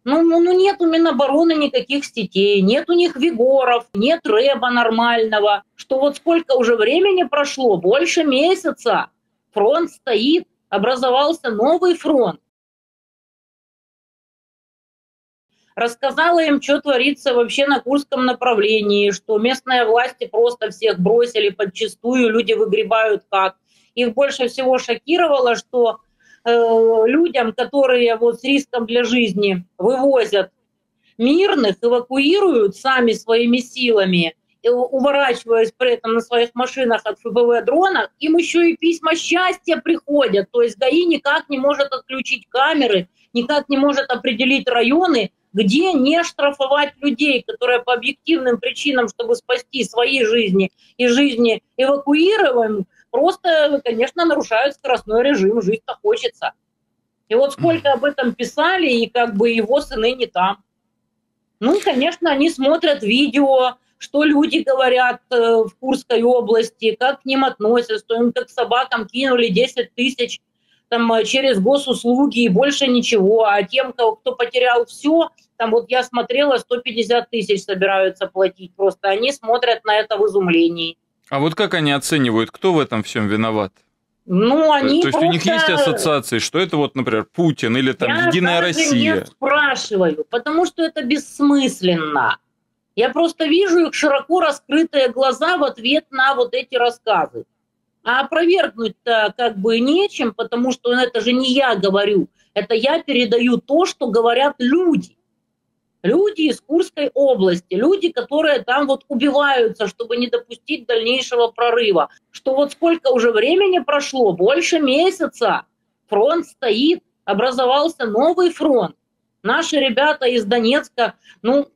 Ну нет у Минобороны никаких сетей, нет у них Вигоров, нет рэба нормального. Что вот сколько уже времени прошло, больше месяца. Фронт стоит, образовался новый фронт. Рассказала им, что творится вообще на Курском направлении, что местные власти просто всех бросили подчистую, люди выгребают как. Их больше всего шокировало, что людям, которые вот с риском для жизни вывозят мирных, эвакуируют сами своими силами, уворачиваясь при этом на своих машинах от ФПВ-дронов, им еще и письма счастья приходят. То есть ГАИ никак не может отключить камеры, никак не может определить районы, где не штрафовать людей, которые по объективным причинам, чтобы спасти свои жизни и жизни эвакуируемых, просто, конечно, нарушают скоростной режим, жить-то хочется. И вот сколько об этом писали, и как бы его сыны не там. Ну, конечно, они смотрят видео, что люди говорят в Курской области, как к ним относятся, что им как собакам кинули 10 тысяч там, через госуслуги и больше ничего. А тем, кто потерял все, там вот я смотрела, 150 тысяч собираются платить. Просто они смотрят на это в изумлении. А вот как они оценивают, кто в этом всем виноват? Ну, они То есть просто... у них есть ассоциации, что это вот, например, Путин или там Единая Россия? Я не спрашиваю, потому что это бессмысленно. Я просто вижу их широко раскрытые глаза в ответ на вот эти рассказы. А опровергнуть-то как бы нечем, потому что это же не я говорю, это я передаю то, что говорят люди. Люди из Курской области, люди, которые там вот убиваются, чтобы не допустить дальнейшего прорыва. Что вот сколько уже времени прошло, больше месяца, фронт стоит, образовался новый фронт. Наши ребята из Донецка, ну,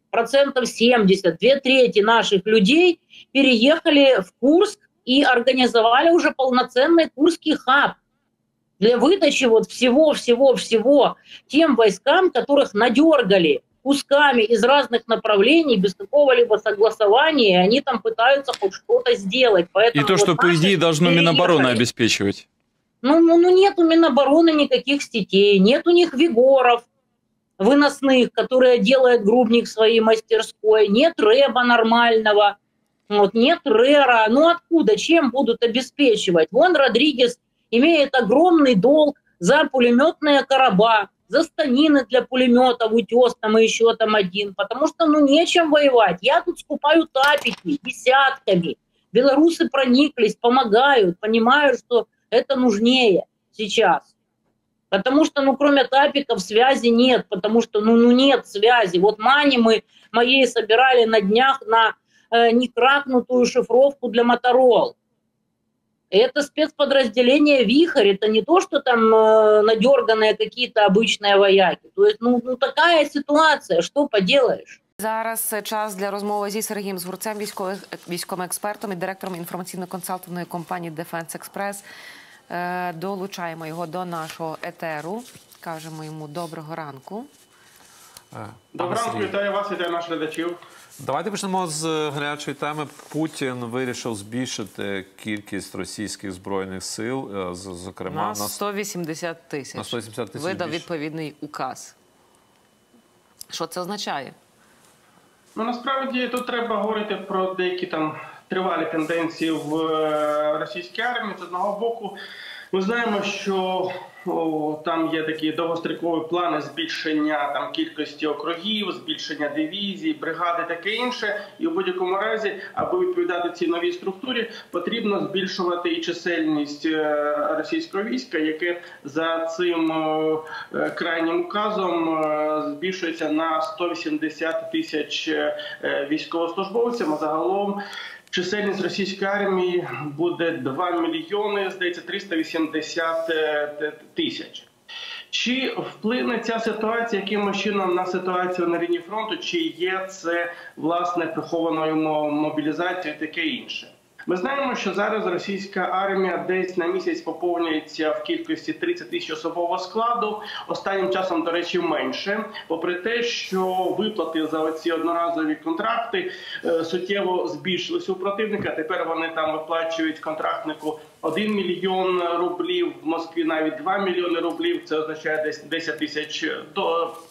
70%, 2/3 наших людей переехали в Курск и организовали уже полноценный Курский хаб для выдачи вот всего тем войскам, которых надергали кусками из разных направлений, без какого-либо согласования, и они там пытаются хоть что-то сделать. Поэтому и то, вот что, по идее, должно Минобороны обеспечивать. Ну, нет у Минобороны никаких сетей, нет у них Вигоров выносных, которые делают грубник в своей мастерской, нет рэба нормального, вот, нет рэра. Ну откуда, чем будут обеспечивать? Вон Родригес имеет огромный долг за пулеметные короба, за станины для пулеметов, утес там и еще там один, потому что ну нечем воевать. Я тут скупаю тапики десятками. Белорусы прониклись, помогают, понимают, что это нужнее сейчас. Потому что, ну, кроме тапиков связи нет, потому что, ну нет связи. Вот мани мы моей собирали на днях на некракнутую шифровку для Моторол. Это спецподразделение «Вихрь», это не то, что там надерганные какие-то обычные вояки. То есть, ну такая ситуация, что поделаешь. Зараз час для розмови зі Сергієм Згурцем, військовим експертом і директором інформаційно-консалтингової компанії Defense Express. Долучаємо його до нашого етеру. Кажемо йому доброго ранку. Доброго ранку, вітаю вас, вітаю наших глядачів. Давайте почнемо з гарячої теми. Путін вирішив збільшити кількість російських збройних сил, зокрема на 180 тисяч. На 180 тисяч видав відповідний указ. Що це означає? Ну, насправді, тут треба говорити про деякі там тривалі тенденції в російській армії. З одного боку, ми знаємо, що там є такі довгострокові плани збільшення там кількості округів, збільшення дивізій, бригади, таке інше. І в будь-якому разі, аби відповідати цій новій структурі, потрібно збільшувати і чисельність російського війська, яке за цим крайнім указом збільшується на 180 тисяч військовослужбовців, а загалом чисельність російської армії буде 2 мільйони, здається, 380 тисяч. Чи вплине ця ситуація якимось чином на ситуацію на лінії фронту, чи є це, власне, прихованою мобілізацією і таке інше? Ми знаємо, що зараз російська армія десь на місяць поповнюється в кількості 30 тисяч особового складу. Останнім часом, до речі, менше. Попри те, що виплати за оці одноразові контракти суттєво збільшилися у противника. Тепер вони там виплачують контрактнику 1 мільйон рублів, в Москві навіть 2 мільйони рублів. Це означає десь 10 тисяч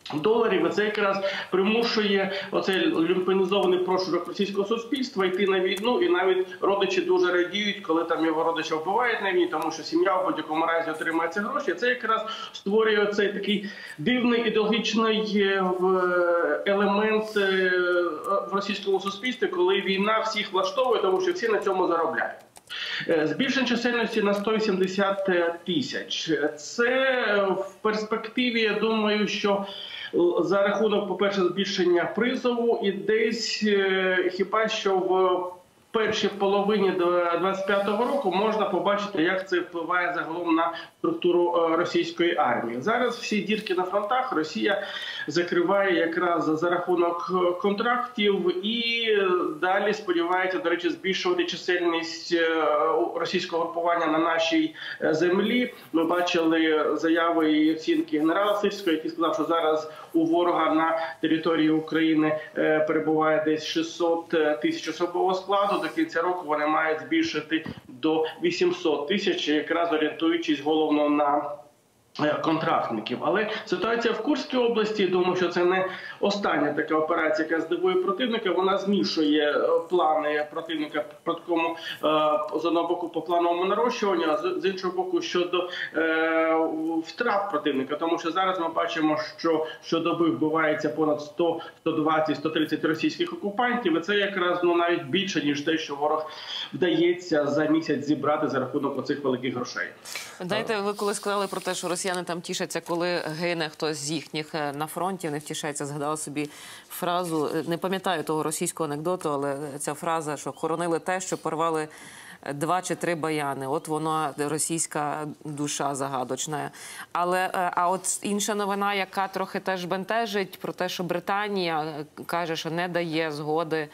доларів, і це якраз примушує оцей люмпінізований прошарок російського суспільства йти на війну, і навіть родичі дуже радіють, коли там його родича вбивають на війні, тому що сім'я в будь-якому разі отримає ці гроші. Це якраз створює цей такий дивний ідеологічний елемент в російському суспільстві, коли війна всіх влаштовує, тому що всі на цьому заробляють. Збільшення чисельності на 180 тисяч. Це в перспективі, я думаю, що за рахунок, по-перше, збільшення призову і десь хіба що в першій половині 25-го року можна побачити, як це впливає загалом на структуру російської армії. Зараз всі дірки на фронтах Росія закриває якраз за рахунок контрактів і далі сподівається, до речі, збільшувати чисельність російського групування на нашій землі. Ми бачили заяви і оцінки генерала Сирського, який сказав, що зараз у ворога на території України перебуває десь 600 тисяч особового складу. До кінця року вони мають збільшити до 800 тисяч, якраз орієнтуючись головно на контрактників. Але ситуація в Курській області, думаю, що це не остання така операція, яка здивує противника. Вона змішує плани противника по такому, з одного боку, по плановому нарощуванню, а з іншого боку, щодо втрат противника. Тому що зараз ми бачимо, що щодоби вбивається понад 100, 120, 130 російських окупантів. І це якраз навіть більше, ніж те, що ворог вдається за місяць зібрати за рахунок оцих великих грошей. Знаєте, ви коли сказали про те, що росіяни там тішаться, коли гине хтось з їхніх на фронті, не втішається, згадала собі фразу, не пам'ятаю того російського анекдоту, але ця фраза, що хоронили те, що порвали 2 чи 3 баяни. От вона, російська душа загадочна. Але, а от інша новина, яка трохи теж бентежить, про те, що Британія каже, що не дає згоди,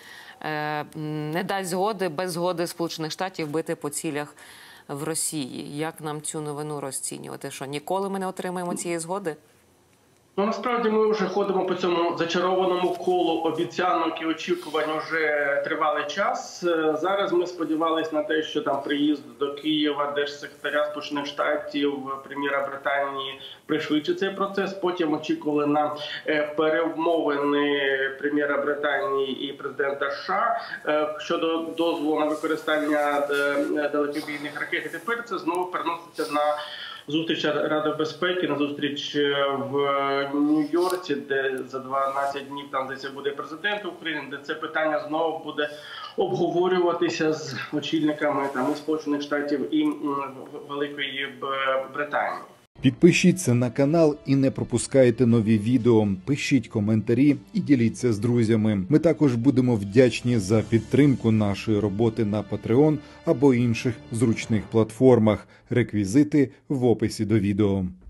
не дасть згоди без згоди Сполучених Штатів бити по цілях в Росії. Як нам цю новину розцінювати? Що ніколи ми не отримаємо цієї згоди? Ну, насправді ми вже ходимо по цьому зачарованому колу обіцянок і очікувань вже тривалий час. Зараз ми сподівалися на те, що там приїзд до Києва держсекретаря Сполучених Штатів, прем'єра Британії пришвидшить цей процес. Потім очікували на перемовини прем'єра Британії і президента США щодо дозволу на використання далекобійних ракет. І тепер це знову переноситься на зустріч Ради безпеки, на зустріч в Нью-Йорку, де за 12 днів там десь буде президент України, де це питання знову буде обговорюватися з очільниками там і Сполучених Штатів і Великої Британії. Підпишіться на канал і не пропускайте нові відео. Пишіть коментарі і діліться з друзями. Ми також будемо вдячні за підтримку нашої роботи на Patreon або інших зручних платформах. Реквізити в описі до відео.